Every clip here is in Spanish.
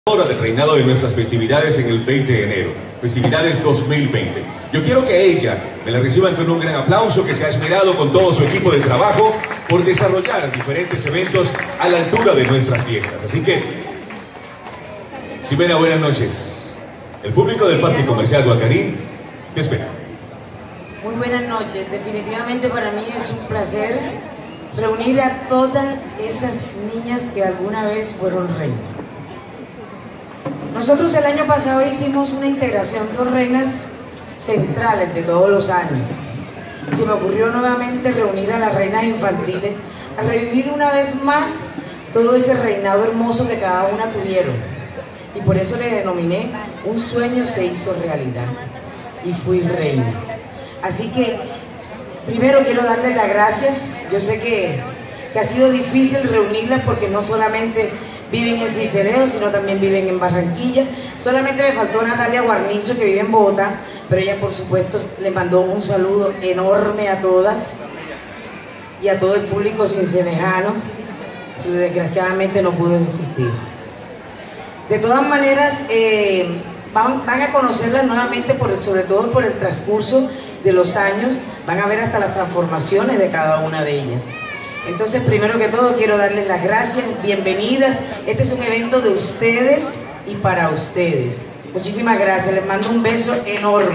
Hora del reinado de nuestras festividades en el 20 de enero, festividades 2020. Yo quiero que ella me la reciban con un gran aplauso, que se ha esmerado con todo su equipo de trabajo por desarrollar diferentes eventos a la altura de nuestras fiestas. Así que, Ximena, buenas noches. El público del Parque Comercial Guacarí, ¿qué espera? Muy buenas noches. Definitivamente para mí es un placer reunir a todas esas niñas que alguna vez fueron reinas. Nosotros el año pasado hicimos una integración con reinas centrales de todos los años. Y se me ocurrió nuevamente reunir a las reinas infantiles, a revivir una vez más todo ese reinado hermoso que cada una tuvieron. Y por eso le denominé Un sueño se hizo realidad. Y fui reina. Así que, primero quiero darles las gracias. Yo sé que ha sido difícil reunirlas porque no solamente viven en Sincelejo, sino también viven en Barranquilla. Solamente me faltó Natalia Guarnizo, que vive en Bogotá, pero ella por supuesto le mandó un saludo enorme a todas y a todo el público cincelejano, y desgraciadamente no pudo existir. De todas maneras, van a conocerlas nuevamente, sobre todo por el transcurso de los años, van a ver hasta las transformaciones de cada una de ellas. Entonces, primero que todo, quiero darles las gracias, bienvenidas. Este es un evento de ustedes y para ustedes. Muchísimas gracias, les mando un beso enorme.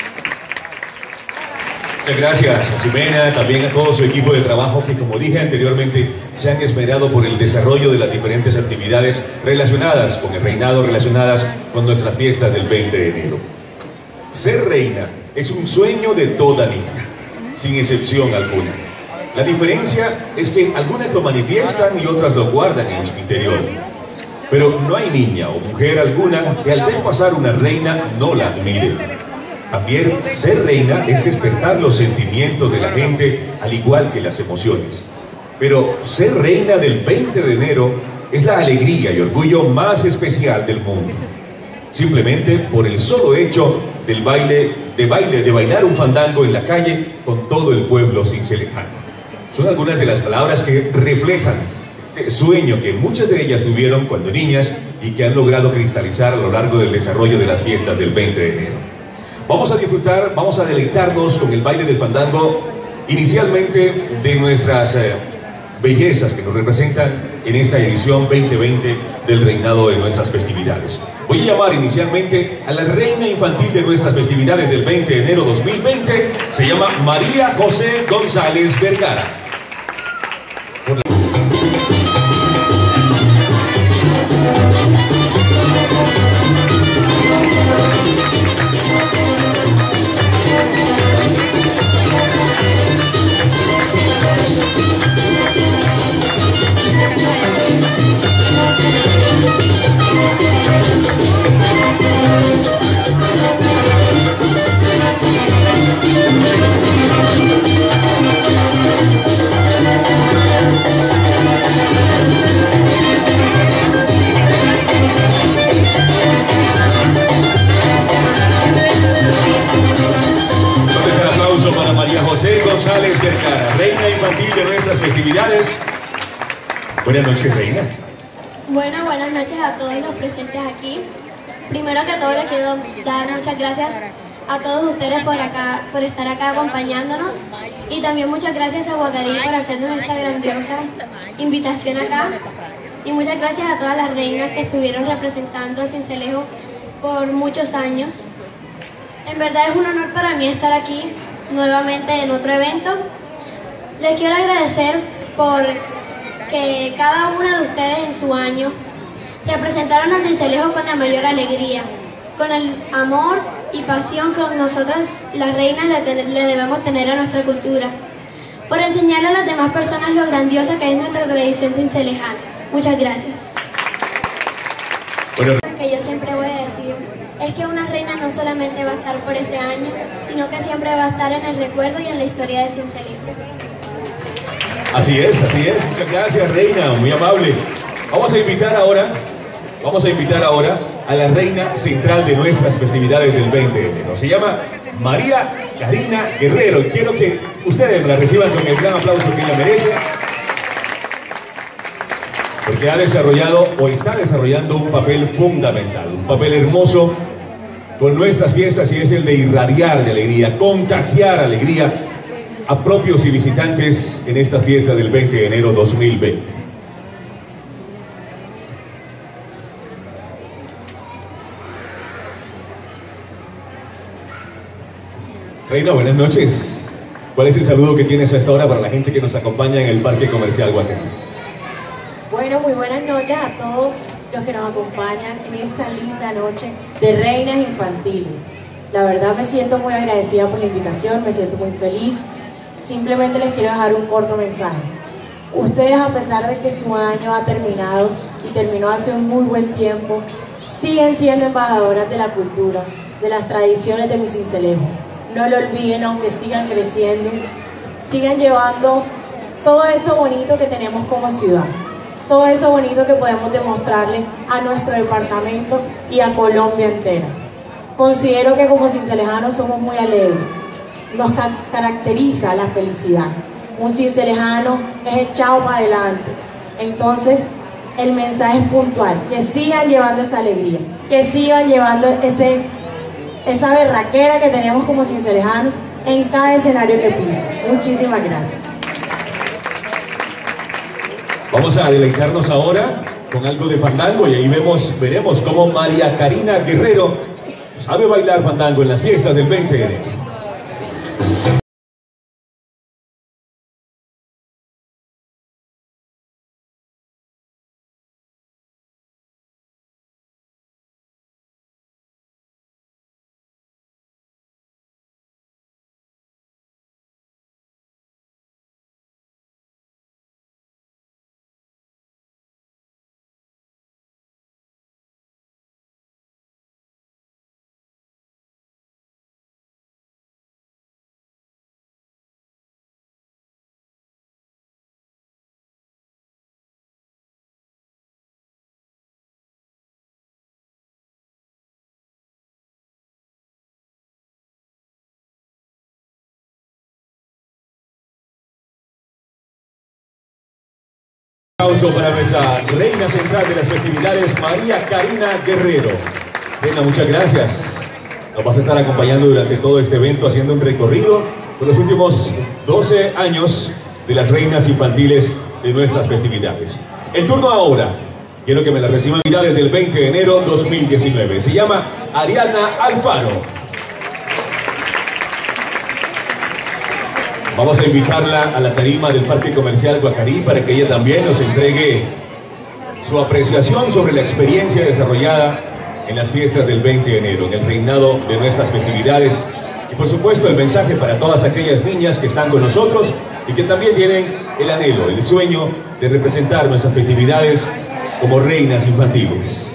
Muchas gracias a Ximena, también a todo su equipo de trabajo que, como dije anteriormente, se han esmerado por el desarrollo de las diferentes actividades relacionadas con el reinado, relacionadas con nuestra fiesta del 20 de enero. Ser reina es un sueño de toda niña, sin excepción alguna. La diferencia es que algunas lo manifiestan y otras lo guardan en su interior. Pero no hay niña o mujer alguna que al ver pasar una reina no la admire. También ser reina es despertar los sentimientos de la gente, al igual que las emociones. Pero ser reina del 20 de enero es la alegría y orgullo más especial del mundo. Simplemente por el solo hecho del de bailar un fandango en la calle con todo el pueblo cincelejano. Son algunas de las palabras que reflejan el sueño que muchas de ellas tuvieron cuando niñas y que han logrado cristalizar a lo largo del desarrollo de las fiestas del 20 de enero. Vamos a disfrutar, vamos a deleitarnos con el baile del fandango, inicialmente de nuestras bellezas que nos representan en esta edición 2020 del reinado de nuestras festividades. Voy a llamar inicialmente a la reina infantil de nuestras festividades del 20 de enero 2020. Se llama María José González Vergara. Para María José González Vergara, reina infantil de nuestras festividades. Buenas noches, reina. Bueno, buenas noches a todos los presentes aquí. Primero que todo, les quiero dar muchas gracias a todos ustedes por estar acá acompañándonos, y también muchas gracias a Guacarí por hacernos esta grandiosa invitación acá, y muchas gracias a todas las reinas que estuvieron representando a Sincelejo por muchos años. En verdad es un honor para mí estar aquí nuevamente en otro evento. Les quiero agradecer por que cada una de ustedes en su año representaron a Sincelejo con la mayor alegría, con el amor y pasión que nosotras las reinas le debemos tener a nuestra cultura, por enseñarle a las demás personas lo grandiosa que es nuestra tradición cincelejana. Muchas gracias. Bueno, que yo siempre voy a decir es que una reina no solamente va a estar por ese año, sino que siempre va a estar en el recuerdo y en la historia de Sincelejo. Así es, muchas gracias, reina, muy amable. Vamos a invitar ahora a la reina central de nuestras festividades del 20 de enero. Se llama María Karina Guerrero, y quiero que ustedes la reciban con el gran aplauso que ella merece. porque ha desarrollado o está desarrollando un papel fundamental, un papel hermoso con nuestras fiestas, y es el de irradiar de alegría, contagiar alegría a propios y visitantes en esta fiesta del 20 de enero 2020. Reina, buenas noches. ¿Cuál es el saludo que tienes a esta hora para la gente que nos acompaña en el Parque Comercial Guacarí? Bueno, muy buenas noches a todos los que nos acompañan en esta linda noche de Reinas Infantiles. La verdad me siento muy agradecida por la invitación, me siento muy feliz. Simplemente les quiero dejar un corto mensaje. Ustedes, a pesar de que su año ha terminado y terminó hace un muy buen tiempo, siguen siendo embajadoras de la cultura, de las tradiciones de mi Sincelejo. No lo olviden, aunque sigan creciendo, sigan llevando todo eso bonito que tenemos como ciudad, todo eso bonito que podemos demostrarle a nuestro departamento y a Colombia entera. Considero que como cincelejanos somos muy alegres, nos caracteriza la felicidad. Un cincelejano es echado para adelante. Entonces, el mensaje es puntual, que sigan llevando esa alegría, que sigan llevando esa berraquera que tenemos como cincelejanos en cada escenario que pisen. Muchísimas gracias. Vamos a deleitarnos ahora con algo de fandango, y ahí veremos cómo María Karina Guerrero sabe bailar fandango en las fiestas del 20 de enero. Un aplauso para nuestra reina central de las festividades, María Karina Guerrero. Reina, muchas gracias. Nos vas a estar acompañando durante todo este evento, haciendo un recorrido por los últimos 12 años de las reinas infantiles de nuestras festividades. El turno ahora, quiero que me la reciban ya desde el 20 de enero 2019. Se llama Ariana Alfaro. Vamos a invitarla a la tarima del Parque Comercial Guacarí para que ella también nos entregue su apreciación sobre la experiencia desarrollada en las fiestas del 20 de enero, en el reinado de nuestras festividades, y por supuesto el mensaje para todas aquellas niñas que están con nosotros y que también tienen el anhelo, el sueño de representar nuestras festividades como reinas infantiles.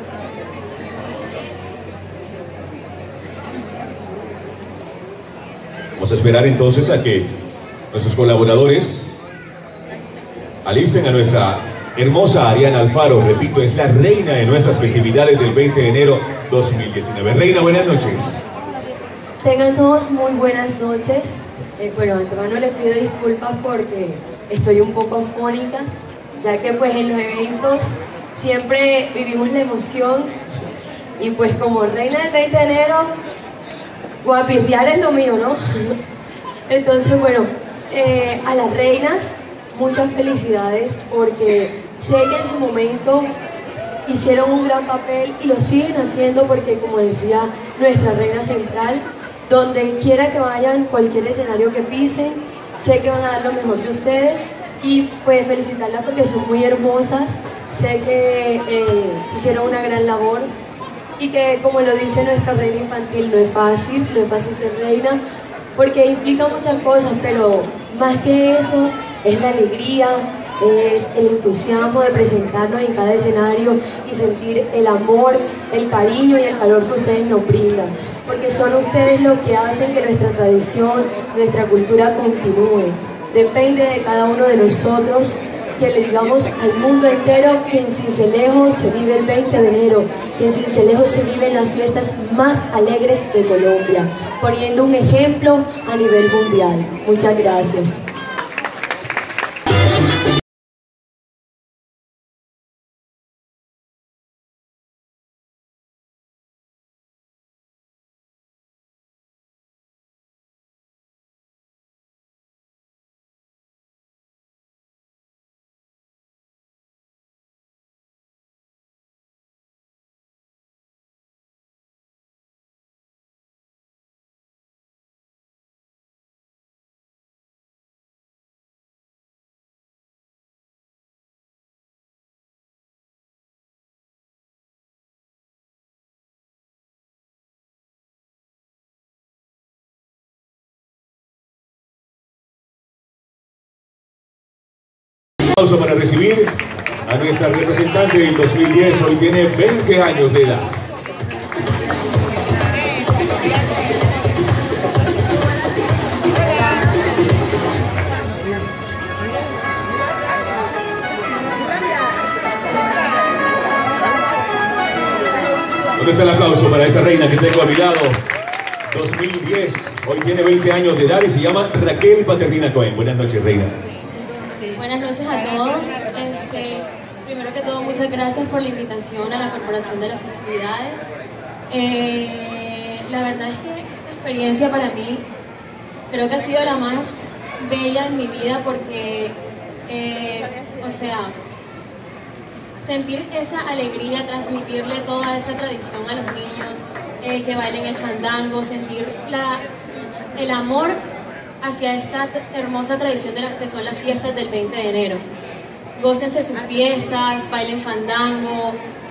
Vamos a esperar entonces a que nuestros colaboradores alisten a nuestra hermosa Ariana Alfaro. Repito, es la reina de nuestras festividades del 20 de enero 2019. Reina, buenas noches. Tengan todos muy buenas noches. Bueno, de antemano les pido disculpas porque estoy un poco afónica, ya que pues en los eventos siempre vivimos la emoción, y pues como reina del 20 de enero, guapirrear es lo mío, ¿no? Entonces, bueno, a las reinas, muchas felicidades, porque sé que en su momento hicieron un gran papel y lo siguen haciendo, porque como decía nuestra reina central, donde quiera que vayan, cualquier escenario que pisen, sé que van a dar lo mejor de ustedes, y pues felicitarlas porque son muy hermosas. Sé que hicieron una gran labor, y que, como lo dice nuestra reina infantil, no es fácil ser reina, porque implica muchas cosas, pero más que eso es la alegría, es el entusiasmo de presentarnos en cada escenario y sentir el amor, el cariño y el calor que ustedes nos brindan, porque son ustedes los que hacen que nuestra tradición, nuestra cultura continúe. Depende de cada uno de nosotros que le digamos al mundo entero que en Sincelejo se vive el 20 de enero, que en Sincelejo se viven las fiestas más alegres de Colombia, poniendo un ejemplo a nivel mundial. Muchas gracias. aplauso para recibir a nuestra representante del 2010, hoy tiene 20 años de edad. ¿Dónde está el aplauso para esta reina que tengo a mi lado? 2010, hoy tiene 20 años de edad y se llama Raquel Paternina Cohen. Buenas noches, reina. Buenas noches a todos. Primero que todo, muchas gracias por la invitación a la Corporación de las Festividades. La verdad es que esta experiencia para mí creo que ha sido la más bella en mi vida porque, sentir esa alegría, transmitirle toda esa tradición a los niños, que bailen el fandango, sentir el amor hacia esta hermosa tradición de las que son las fiestas del 20 de enero. Gócense sus fiestas, bailen fandango.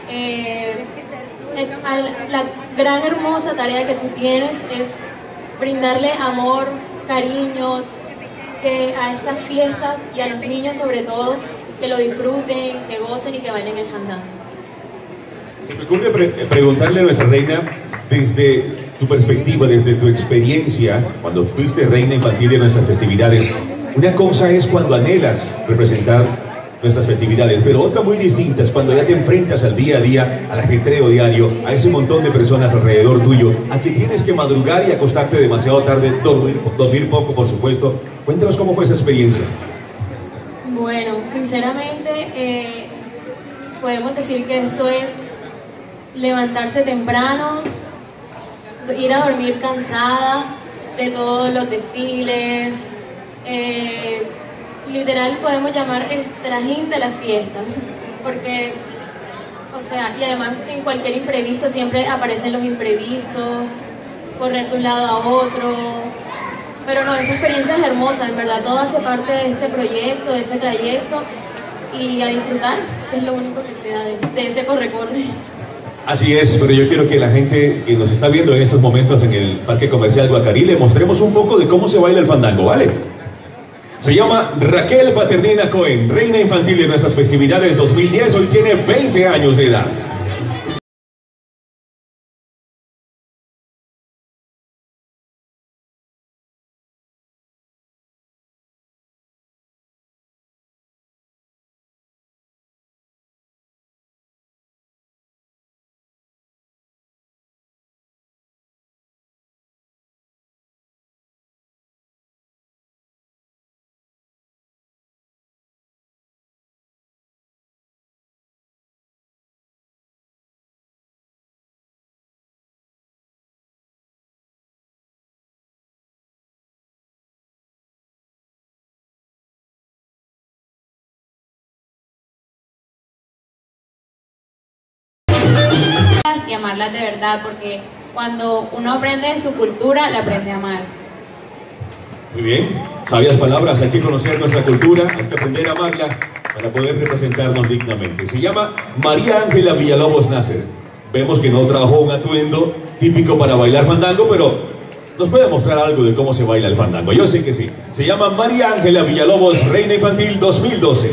La gran hermosa tarea que tú tienes es brindarle amor, cariño a estas fiestas y a los niños sobre todo, que lo disfruten, que gocen y que bailen el fandango. Se me ocurre preguntarle a nuestra reina, desde tu perspectiva, desde tu experiencia, cuando fuiste reina infantil de nuestras festividades, una cosa es cuando anhelas representar nuestras festividades, pero otra muy distinta es cuando ya te enfrentas al día a día, al ajetreo diario, a ese montón de personas alrededor tuyo, a que tienes que madrugar y acostarte demasiado tarde, dormir poco, por supuesto. Cuéntanos cómo fue esa experiencia. Bueno, sinceramente, podemos decir que esto es levantarse temprano, ir a dormir cansada de todos los desfiles, literal podemos llamar el trajín de las fiestas, porque, y además en cualquier imprevisto siempre aparecen los imprevistos, correr de un lado a otro, pero no, esa experiencia es hermosa, en verdad, todo hace parte de este proyecto, de este trayecto, y a disfrutar, es lo único que queda de ese corre-corre. Así es, pero yo quiero que la gente que nos está viendo en estos momentos en el Parque Comercial Guacarí le mostremos un poco de cómo se baila el fandango, ¿vale? Se llama Raquel Paternina Cohen, reina infantil de nuestras festividades 2010, hoy tiene 20 años de edad. Y amarlas de verdad, porque cuando uno aprende de su cultura, la aprende a amar. Muy bien, sabias palabras, hay que conocer nuestra cultura, hay que aprender a amarla para poder representarnos dignamente. Se llama María Ángela Villalobos Nasser. Vemos que no trabajó un atuendo típico para bailar fandango, pero nos puede mostrar algo de cómo se baila el fandango. Yo sé que sí. Se llama María Ángela Villalobos, reina infantil 2012.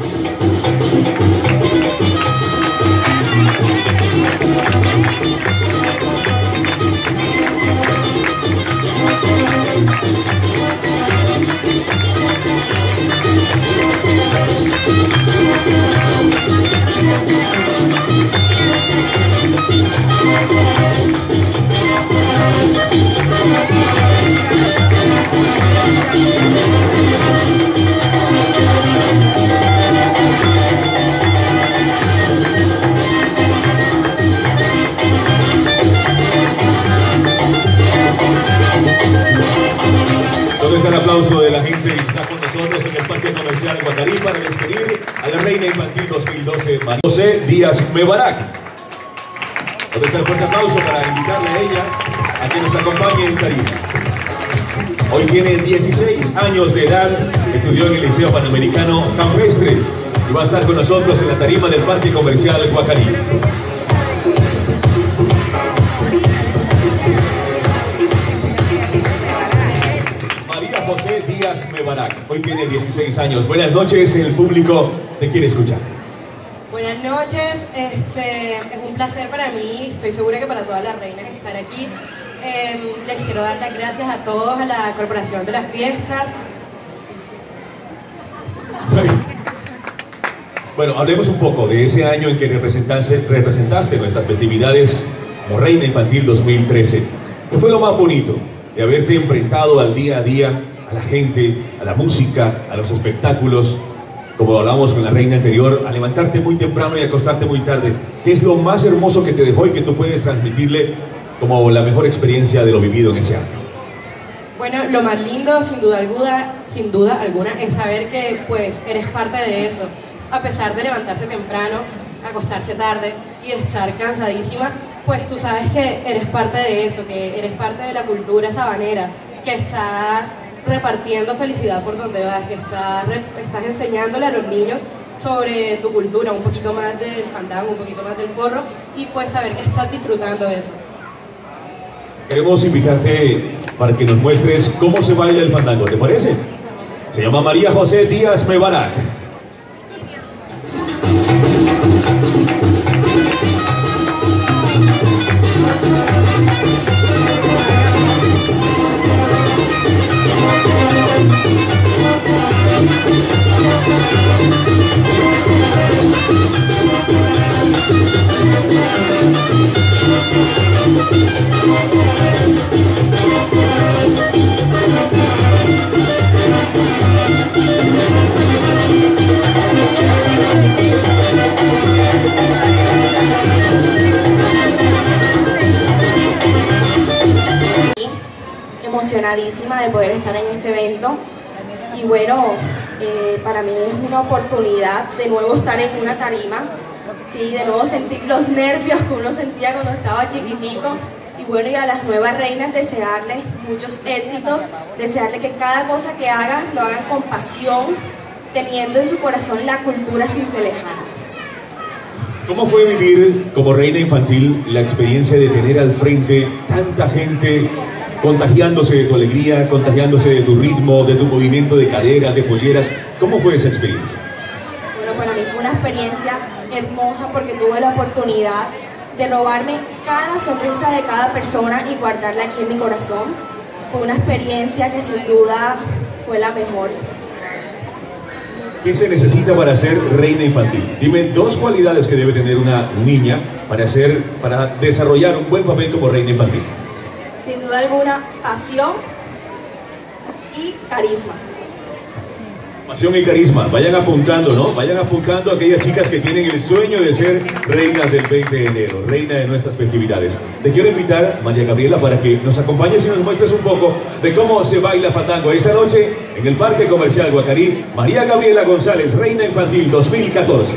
El aplauso de la gente que está con nosotros en el Parque Comercial Guacarí para despedir a la reina infantil 2012, María José Díaz Mebarak. ¿Dónde está el fuerte aplauso para invitarle a ella a que nos acompañe en tarima? Hoy tiene 16 años de edad, estudió en el Liceo Panamericano Campestre y va a estar con nosotros en la tarima del Parque Comercial Guacarí. José Díaz Mebarak. Mebarak. Hoy tiene 16 años. Buenas noches, el público te quiere escuchar. Buenas noches, es un placer para mí, estoy segura que para todas las reinas estar aquí. Les quiero dar las gracias a todos, a la Corporación de las Fiestas. Bueno, hablemos un poco de ese año en que representaste nuestras festividades como Reina Infantil 2013. ¿Qué fue lo más bonito de haberte enfrentado al día a día, a la gente, a la música, a los espectáculos? Como hablábamos con la reina anterior, a levantarte muy temprano y acostarte muy tarde. ¿Qué es lo más hermoso que te dejó y que tú puedes transmitirle como la mejor experiencia de lo vivido en ese año? Bueno, lo más lindo, sin duda alguna, es saber que pues eres parte de eso. A pesar de levantarse temprano, acostarse tarde y estar cansadísima, pues tú sabes que eres parte de eso, que eres parte de la cultura sabanera, que estás repartiendo felicidad por donde vas, que estás enseñándole a los niños sobre tu cultura, un poquito más del fandango, un poquito más del porro, y pues saber que estás disfrutando de eso. Queremos invitarte para que nos muestres cómo se baila el fandango, ¿te parece? Se llama María José Díaz Mebarak. Emocionadísima de poder estar en este evento y bueno, para mí es una oportunidad de nuevo estar en una tarima, sí, de nuevo sentir los nervios que uno sentía cuando estaba chiquitico y bueno, y a las nuevas reinas desearles muchos éxitos, desearles que cada cosa que hagan lo hagan con pasión, teniendo en su corazón la cultura sin ser lejana. ¿Cómo fue vivir como reina infantil la experiencia de tener al frente tanta gente contagiándose de tu alegría, contagiándose de tu ritmo, de tu movimiento de caderas, de polleras? ¿Cómo fue esa experiencia? Bueno, para mí fue una experiencia hermosa porque tuve la oportunidad de robarme cada sonrisa de cada persona y guardarla aquí en mi corazón. Fue una experiencia que sin duda fue la mejor. ¿Qué se necesita para ser reina infantil? Dime dos cualidades que debe tener una niña para desarrollar un buen papel como reina infantil. Sin duda alguna, pasión y carisma. Pasión y carisma. Vayan apuntando, ¿no? Vayan apuntando a aquellas chicas que tienen el sueño de ser reinas del 20 de enero, reina de nuestras festividades. Te quiero invitar, María Gabriela, para que nos acompañes y nos muestres un poco de cómo se baila fandango esta noche en el Parque Comercial Guacarí. María Gabriela González, Reina Infantil 2014.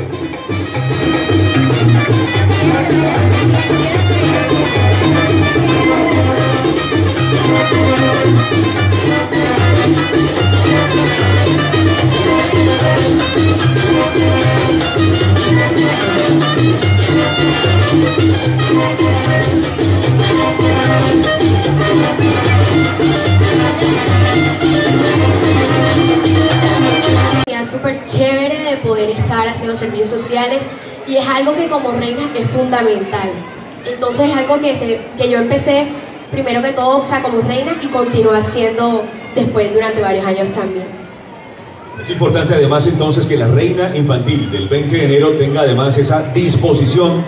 Súper chévere de poder estar haciendo servicios sociales y es algo que como reina es fundamental. Entonces es algo que yo empecé primero que todo, o sea, como reina y continúo haciendo después durante varios años también. Es importante además entonces que la reina infantil del 20 de enero tenga además esa disposición.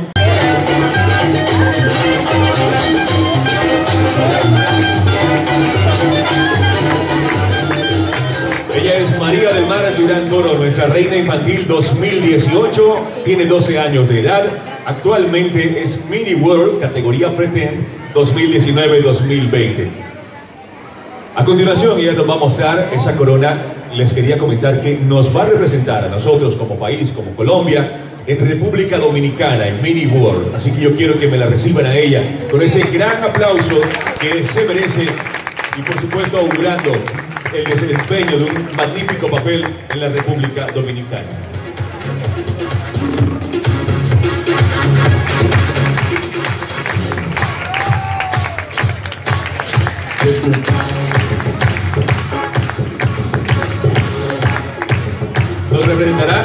Ella es María del Mar Durán Toro, nuestra reina infantil 2018, tiene 12 años de edad, actualmente es Mini World, categoría Pretend 2019-2020. A continuación ella nos va a mostrar esa corona. Les quería comentar que nos va a representar a nosotros como país, como Colombia, en República Dominicana, en Mini World. Así que yo quiero que me la reciban a ella con ese gran aplauso que se merece y por supuesto augurando el desempeño de un magnífico papel en la República Dominicana.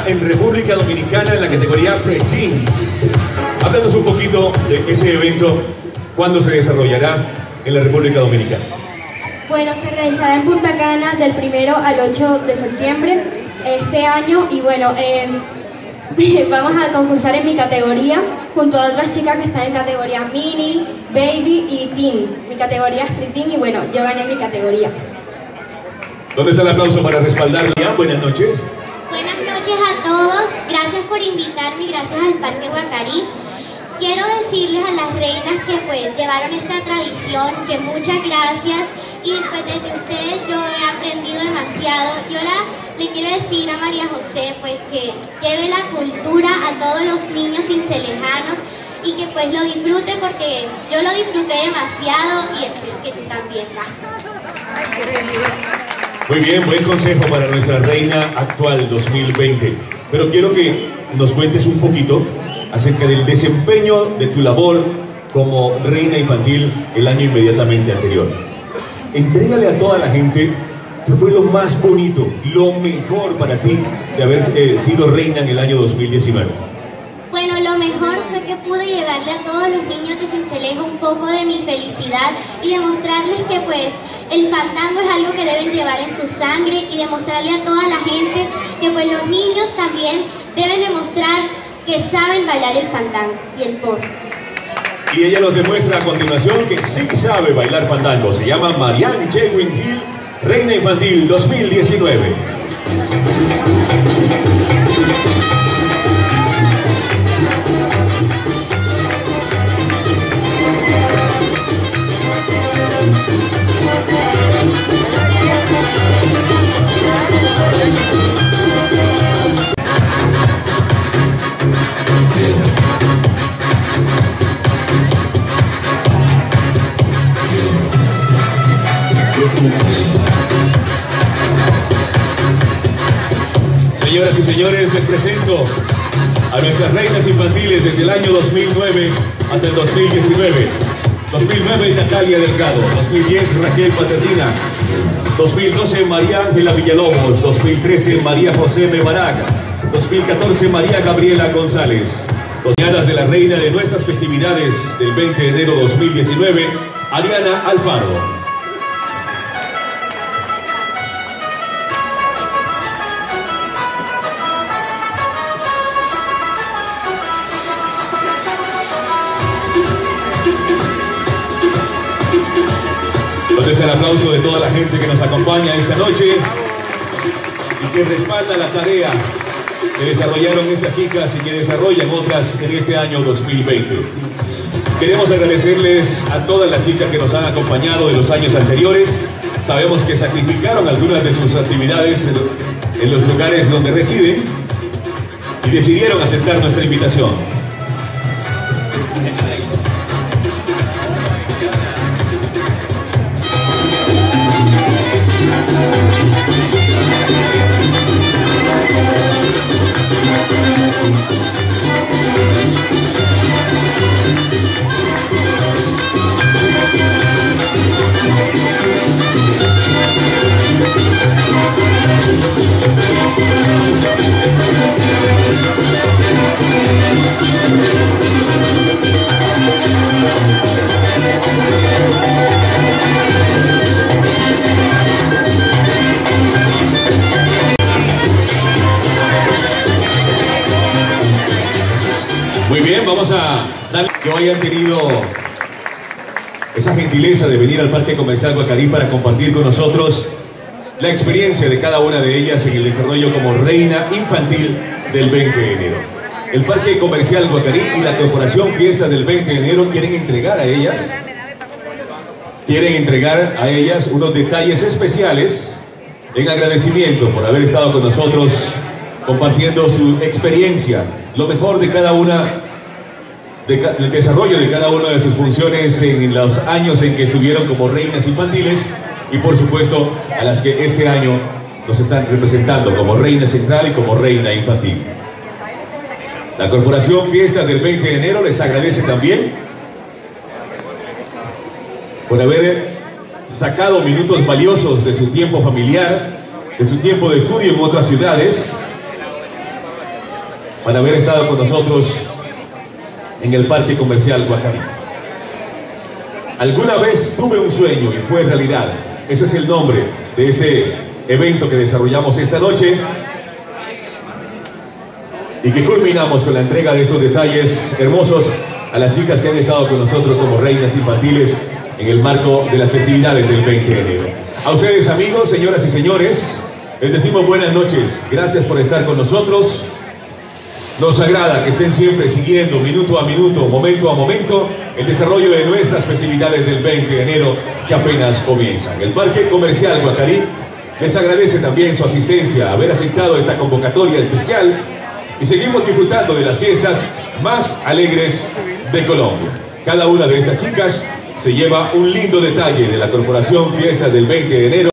en República Dominicana en la categoría Preteens. Háblanos un poquito de ese evento, cuándo se desarrollará en la República Dominicana. Bueno, se realizará en Punta Cana del 1 al 8 de septiembre este año y bueno, vamos a concursar en mi categoría junto a otras chicas que están en categoría mini, baby y teen. Mi categoría es preteen y bueno, yo gané mi categoría. ¿Dónde está el aplauso para respaldarla? Buenas noches. Buenas noches a todos, gracias por invitarme y gracias al Parque Guacarí. Quiero decirles a las reinas que pues llevaron esta tradición, que muchas gracias y pues desde ustedes yo he aprendido demasiado y ahora le quiero decir a María José pues que lleve la cultura a todos los niños cincelejanos y que pues lo disfrute porque yo lo disfruté demasiado y espero que tú también. Muy bien, buen consejo para nuestra reina actual 2020. Pero quiero que nos cuentes un poquito acerca del desempeño de tu labor como reina infantil el año inmediatamente anterior. Entrégale a toda la gente qué fue lo más bonito, lo mejor para ti de haber sido reina en el año 2019. Bueno, lo mejor fue que pude llevarle a todos los niños de Sincelejo un poco de mi felicidad y demostrarles que pues el fandango es algo que deben llevar en su sangre y demostrarle a toda la gente que pues los niños también deben demostrar que saben bailar el fandango y el porro. Y ella nos demuestra a continuación que sí sabe bailar fandango. Se llama Marianne Chewin Hill, Reina Infantil 2019. Señoras y señores, les presento a nuestras reinas infantiles desde el año 2009 hasta el 2019. 2009, Natalia Delgado. 2010, Raquel Paternina. 2012, María Ángela Villalobos. 2013, María José Bebaraga. 2014, María Gabriela González. Doñadas de la reina de nuestras festividades del 20 de enero 2019, Ariana Alfaro. ¿Dónde está el aplauso de toda la gente que nos acompaña esta noche y que respalda la tarea que desarrollaron estas chicas y que desarrollan otras en este año 2020? Queremos agradecerles a todas las chicas que nos han acompañado de los años anteriores. Sabemos que sacrificaron algunas de sus actividades en los lugares donde residen y decidieron aceptar nuestra invitación. Muy bien, vamos a darle que hayan tenido esa gentileza de venir al Parque Comercial Guacarí para compartir con nosotros la experiencia de cada una de ellas en el desarrollo como reina infantil del 20 de enero. El Parque Comercial Guacarí y la Corporación Fiestas del 20 de enero quieren entregar a ellas unos detalles especiales en agradecimiento por haber estado con nosotros compartiendo su experiencia, lo mejor de cada una, del desarrollo de cada una de sus funciones en los años en que estuvieron como reinas infantiles y por supuesto a las que este año nos están representando como reina central y como reina infantil. La Corporación Fiestas del 20 de enero les agradece también por haber sacado minutos valiosos de su tiempo familiar, de su tiempo de estudio en otras ciudades, por haber estado con nosotros en el Parque Comercial Guacarí. Alguna vez tuve un sueño y fue realidad. Ese es el nombre de este evento que desarrollamos esta noche y que culminamos con la entrega de estos detalles hermosos a las chicas que han estado con nosotros como reinas infantiles en el marco de las festividades del 20 de enero. A ustedes, amigos, señoras y señores, les decimos buenas noches. Gracias por estar con nosotros. Nos agrada que estén siempre siguiendo minuto a minuto, momento a momento, el desarrollo de nuestras festividades del 20 de enero que apenas comienzan. El Parque Comercial Guacarí les agradece también su asistencia, haber aceptado esta convocatoria especial y seguimos disfrutando de las fiestas más alegres de Colombia. Cada una de estas chicas se lleva un lindo detalle de la Corporación Fiestas del 20 de enero.